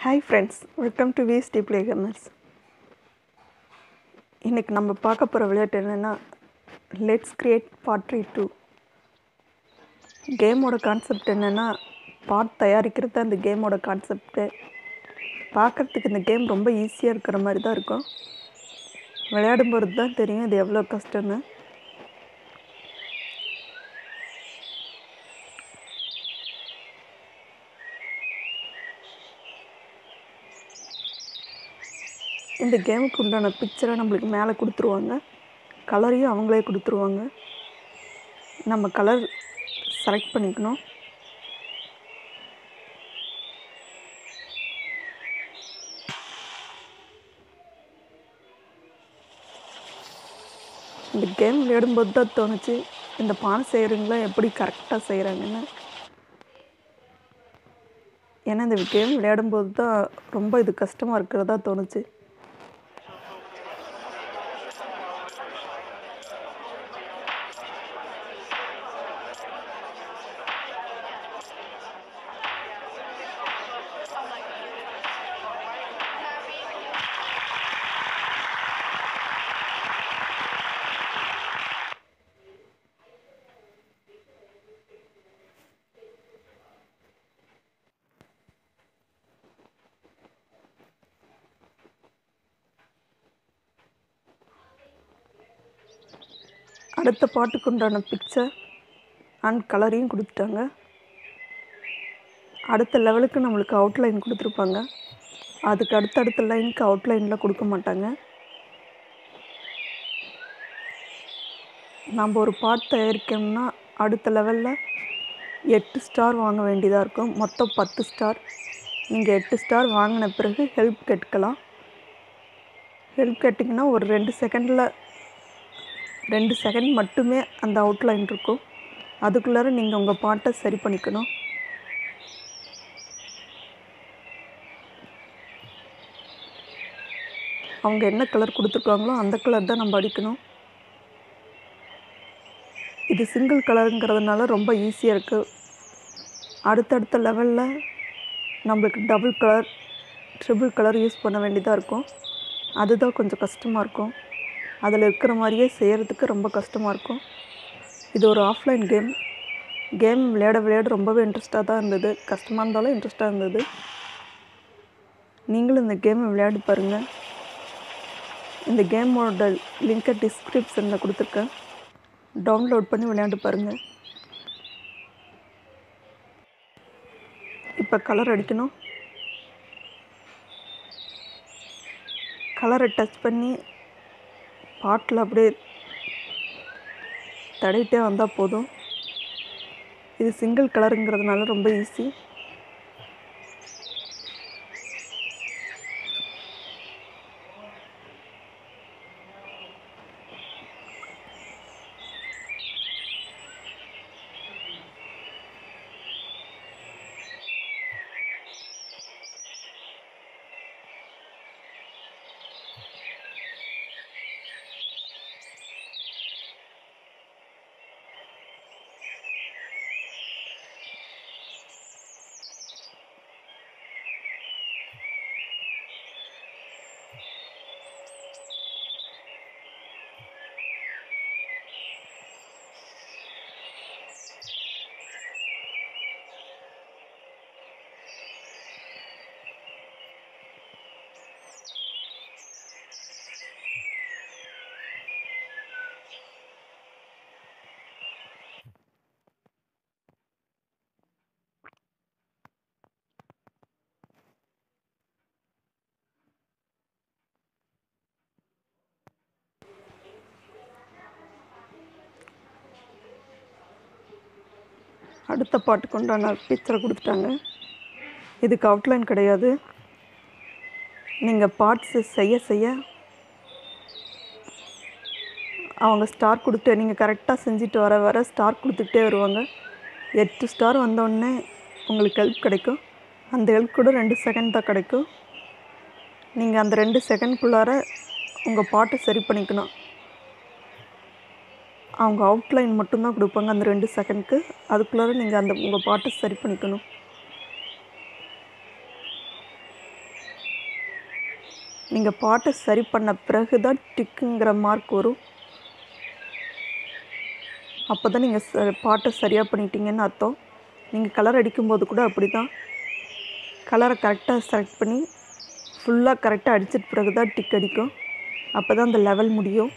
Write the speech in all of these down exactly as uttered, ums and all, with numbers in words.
Hi friends, welcome to V S T Play Gamers. இன்னைக்கு நம்ம பார்க்க போற விளையாட்டு என்னன்னா Let's create Pottery two. கேமோட கான்செப்ட் என்னன்னா பாட் தயாரிக்கிறது அந்த கேமோட கான்செப்ட். பார்க்கிறதுக்கு இந்த கேம் ரொம்ப ஈஸியா இருக்கிற மாதிரி தான் இருக்கும். விளையாடும் போது தான் தெரியும் இது எவ்வளவு கஷ்டம்னு. இந்த கேமுக்கு உண்டான பிக்சரை நம்மளுக்கு மேலே கொடுத்துருவாங்க. கலரையும் அவங்களே கொடுத்துருவாங்க. நம்ம கலர் செலக்ட் பண்ணிக்கணும். இந்த கேம் விளையாடும்போது தான் தோணுச்சு இந்த பானை செய்கிறவங்களா எப்படி கரெக்டாக செய்கிறாங்கன்னு. ஏன்னா இந்த கேம் விளையாடும்போது தான் ரொம்ப இது கஷ்டமாக இருக்கிறதா தோணுச்சு. அடுத்த பாட்டுக்கு உண்டான பிக்சர் அண்ட் கலரையும் கொடுத்துட்டாங்க. அடுத்த லெவலுக்கு நம்மளுக்கு அவுட்லைன் கொடுத்துருப்பாங்க. அதுக்கு அடுத்தடுத்த லைனுக்கு அவுட்லைனில் கொடுக்க மாட்டாங்க. நம்ம ஒரு பாட் தயாரிக்கணும்னா அடுத்த லெவலில் எட்டு ஸ்டார் வாங்க வேண்டியதாக இருக்கும். மொத்தம் பத்து ஸ்டார். நீங்கள் எட்டு ஸ்டார் வாங்கின பிறகு ஹெல்ப் கேட்கலாம். ஹெல்ப் கேட்டிங்கன்னா ஒரு ரெண்டு செகண்டில் ரெண்டு செகண்ட் மட்டுமே அந்த அவுட்லைன் இருக்கும். அதுக்குள்ளார நீங்கள் உங்கள் பாட்டை சரி பண்ணிக்கணும். அவங்க என்ன கலர் கொடுத்துருக்காங்களோ அந்த கலர் தான் நம்ம அடிக்கணும். இது சிங்கிள் கலருங்கிறதுனால ரொம்ப ஈஸியாக இருக்குது. அடுத்தடுத்த லெவலில் நம்மளுக்கு double colour triple colour use பண்ண வேண்டியதாக இருக்கும். அதுதான் கொஞ்சம் கஷ்டமாக இருக்கும். அதில் இருக்கிற மாதிரியே செய்கிறதுக்கு ரொம்ப கஷ்டமாக இருக்கும். இது ஒரு ஆஃப்லைன் கேம். கேம் விளையாட விளையாட ரொம்பவே இன்ட்ரெஸ்ட்டாக தான் இருந்தது. கஷ்டமாக இருந்தாலும் இன்ட்ரெஸ்ட்டாக இருந்தது. நீங்களும் இந்த கேமை விளையாடி பாருங்கள். இந்த கேமோட லிங்கை டிஸ்கிரிப்ஷனில் கொடுத்துருக்கேன். டவுன்லோட் பண்ணி விளையாண்டு பாருங்கள். இப்போ கலர் அடிக்கணும். கலரை டச் பண்ணி பாட்டில் அப்படியே தடவிட்டே வந்தால் போதும். இது சிங்கிள் கலருங்கிறதுனால ரொம்ப ஈஸி. அடுத்த பாட்டுக்கு உண்டான பிக்சரை கொடுத்துட்டாங்க. இதுக்கு அவுட்லைன் கிடையாது. நீங்கள் பார்ட்ஸு செய்ய செய்ய அவங்க ஸ்டார் கொடுத்து நீங்கள் கரெக்டாக செஞ்சுட்டு வர வர ஸ்டார் கொடுத்துக்கிட்டே வருவாங்க. எட்டு ஸ்டார் வந்தோடனே உங்களுக்கு ஹெல்ப் கிடைக்கும். அந்த ஹெல்ப் கூட ரெண்டு செகண்ட் தான் கிடைக்கும். நீங்கள் அந்த ரெண்டு செகண்ட்குள்ளார உங்கள் பாட்டை சரி பண்ணிக்கணும். அவங்க அவுட்லைன் மட்டும்தான் கொடுப்பாங்க அந்த ரெண்டு செகண்ட்க்கு. அதுக்குள்ளார நீங்கள் அந்த உங்கள் பாட்டை சரி பண்ணிக்கணும். நீங்கள் பாட்டை சரி பண்ண பிறகு தான் டிக்குங்கிற மார்க் வரும். அப்போ தான் நீங்கள் ச பாட்டை சரியாக பண்ணிட்டீங்கன்னு அர்த்தம். நீங்கள் கலர் அடிக்கும்போது கூட அப்படி தான் கலரை கரெக்டாக செலக்ட் பண்ணி ஃபுல்லாக கரெக்டாக அடிச்சிட்ட பிறகு தான் டிக் அடிக்கும். அப்போ தான் அந்த லெவல் முடியும்.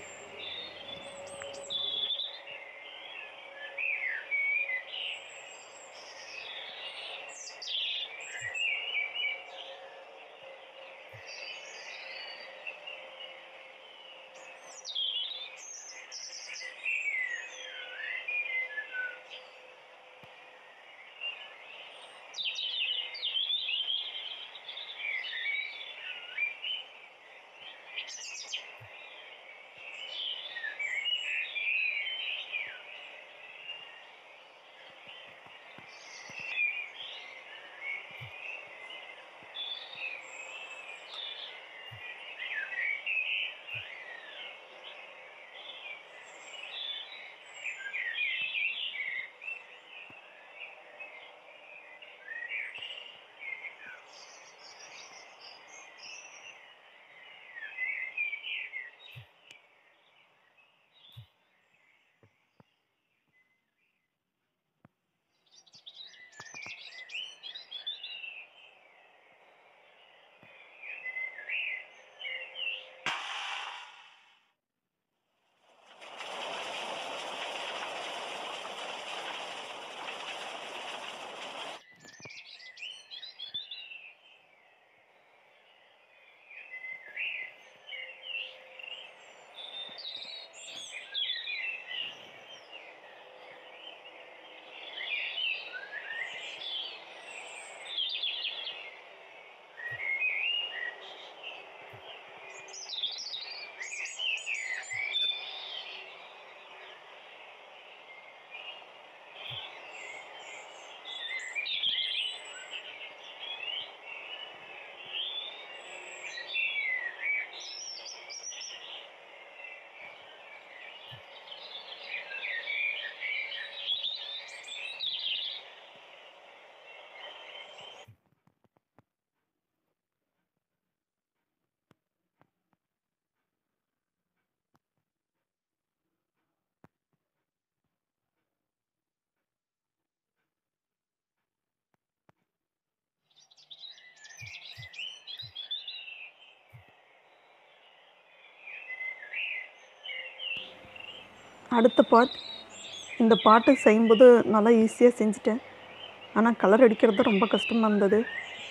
அடுத்த பார்ட். இந்த பாட்டு செய்யும்போது நல்லா ஈஸியாக செஞ்சுட்டேன். ஆனால் கலர் அடிக்கிறது ரொம்ப கஷ்டமாக இருந்தது.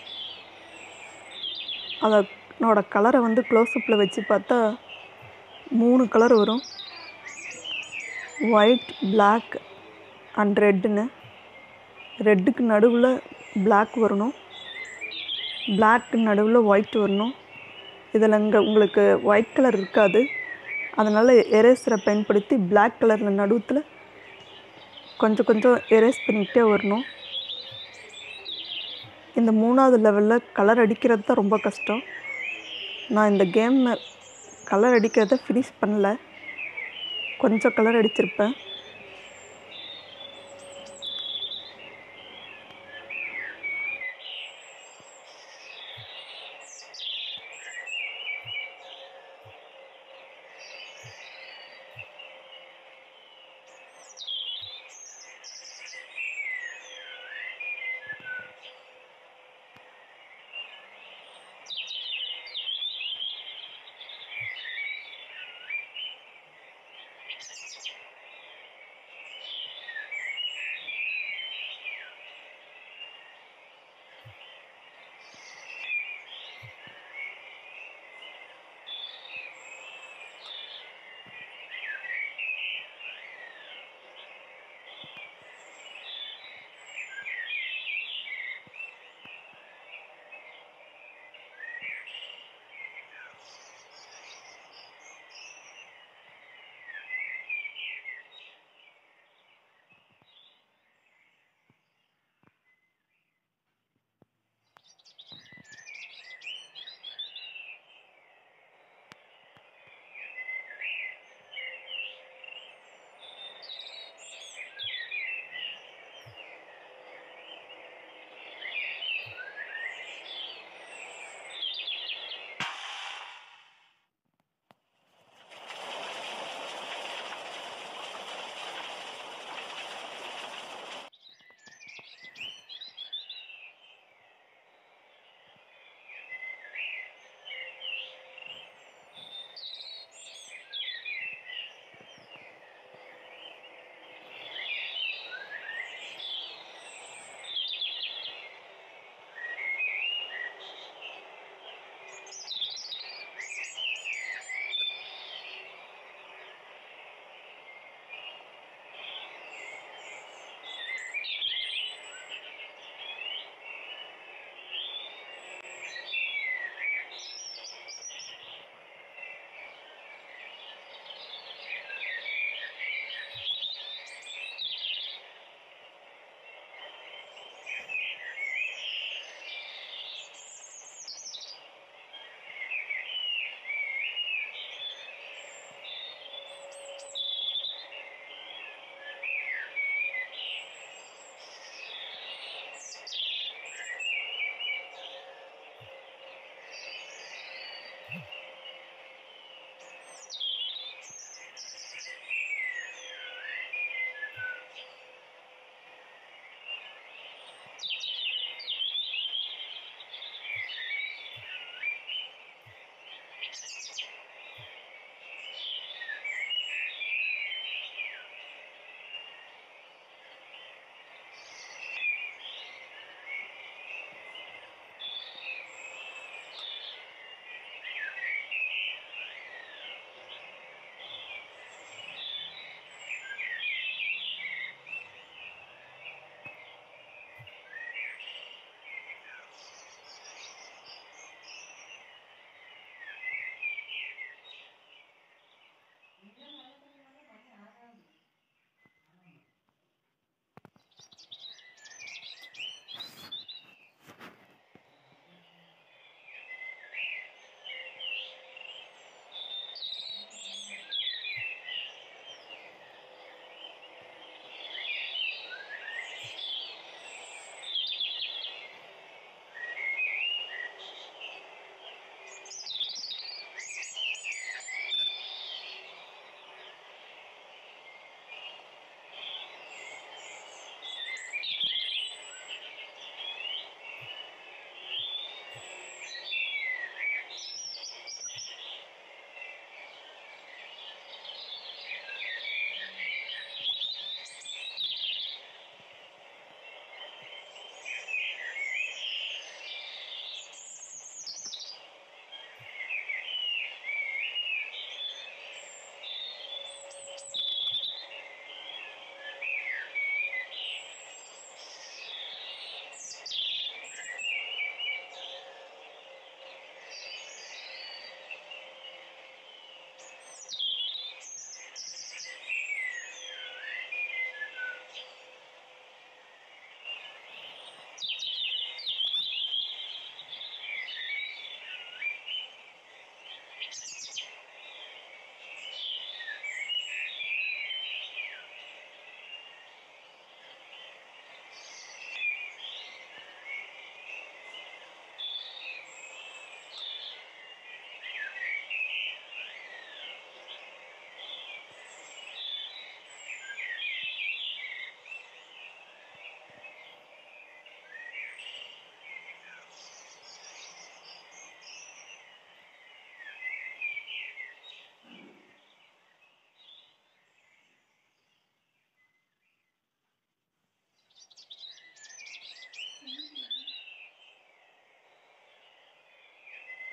அதனோட கலரை வந்து க்ளோஸ்அப்பில் வச்சு பார்த்தா மூணு கலர் வரும். ஒயிட், பிளாக் அண்ட் ரெட்டுன்னு. ரெட்டுக்கு நடுவில் பிளாக் வரணும், பிளாக்கு நடுவில் ஒயிட் வரணும். இதில் இங்கே உங்களுக்கு ஒயிட் கலர் இருக்காது. அதனால் எரேசரை பயன்படுத்தி பிளாக் கலரில் நடுவில் கொஞ்சம் கொஞ்சம் எரேஸ் பண்ணிக்கிட்டே வரணும். இந்த மூணாவது லெவலில் கலர் அடிக்கிறது தான் ரொம்ப கஷ்டம். நான் இந்த கேம் கலர் அடிக்கிறத ஃபினிஷ் பண்ணல, கொஞ்சம் கலர் அடிச்சிருப்பேன்.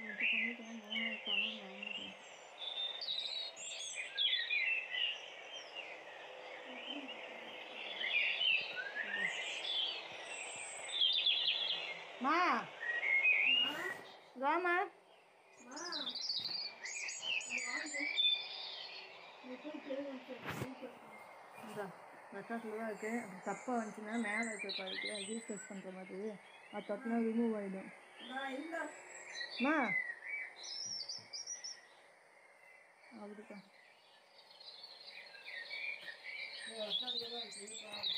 இது பண்ணிட்டேன் மூணு கலர் வாங்கிட்டேன். மா வாமா இந்த ரெக்கார்டில் தான் இருக்குது. அப்படி தப்பாக வந்துச்சுன்னா மேலே இருக்க பாருக்கு ரீஃப்ரெஷ் பண்ணுற மாதிரி அது தட்டினா ரிமூவ் ஆகிடும். மா அப்படிதான் ரெக்கார்டில் தான் இருக்குது.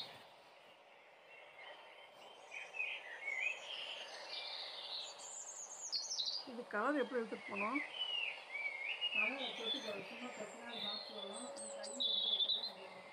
இது கலர் எப்படி எடுத்துகிட்டு போனோம்? கலரை தொட்டு போகிற சும்மா தட்டினா பாக்ஸ் வரும். அந்த கை வந்து வைக்கிறதா அது வரும்.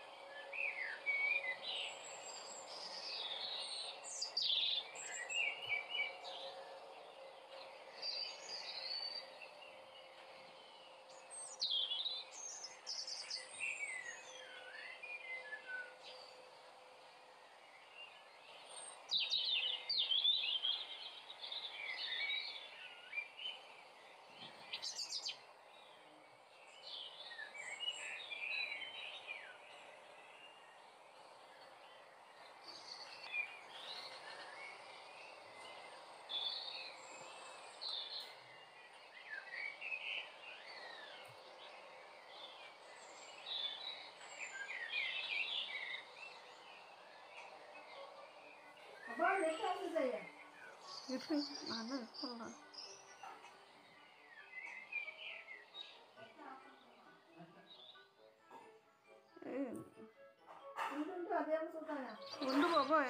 அப்பா நெட் ஆஃப் செய்ய இருக்கு, நான் என்ன சொல்கிறேன். உண்டு அதே சொல்கிறாங்க. உண்டு பாப்பா.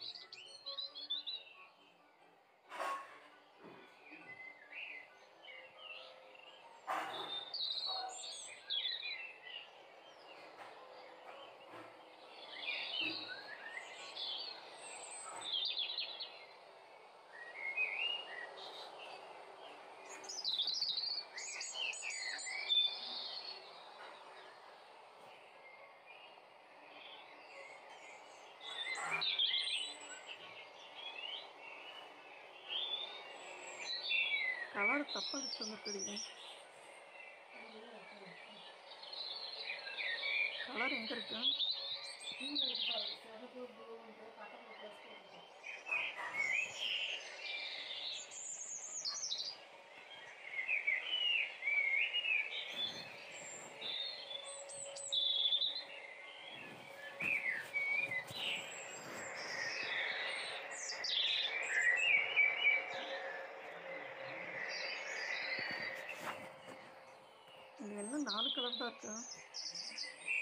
கலர் தப்பாக எடுத்து வந்துருக்குறீங்க. கலர் எங்கே இருக்கு? சிறப்பு ப்ளூன்ட்டு பக்கத்தில் ப்ளஸ் போட்டுருக்கோம். இது என்ன நாலு கலர் தான் இருக்கு.